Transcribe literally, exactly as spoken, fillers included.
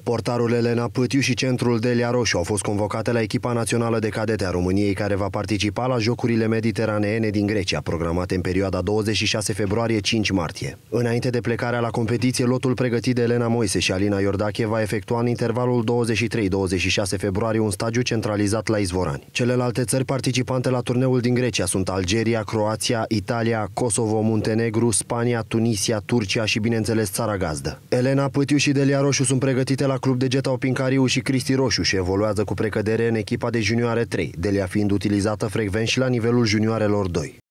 Portarul Elena Pâtiu și centrul Delia Roșu au fost convocate la echipa națională de cadete a României, care va participa la Jocurile Mediteraneene din Grecia, programate în perioada douăzeci și șase februarie - cinci martie. Înainte de plecarea la competiție, lotul pregătit de Elena Moise și Alina Iordache va efectua în intervalul douăzeci și trei - douăzeci și șase februarie un stagiu centralizat la Izvorani. Celelalte țări participante la turneul din Grecia sunt Algeria, Croația, Italia, Kosovo, Muntenegru, Spania, Tunisia, Turcia și, bineînțeles, țara gazdă. Elena Pâtiu și Delia Roșu sunt pregătite la Club de Geta Opincariu și Cristi Roșu și evoluează cu precădere în echipa de junioare trei, Delia fiind utilizată frecvent și la nivelul junioarelor doi.